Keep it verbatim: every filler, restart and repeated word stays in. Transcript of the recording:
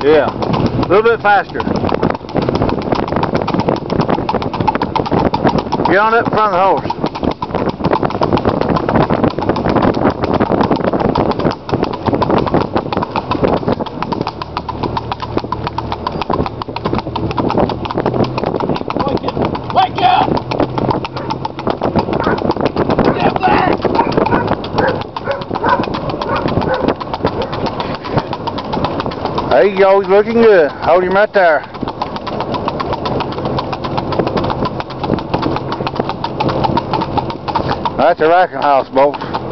Yeah, a little bit faster. Get on up in front of the horse. Wake up! Get back! There you go, he's looking good. Hold him right there. That's a racking house, folks.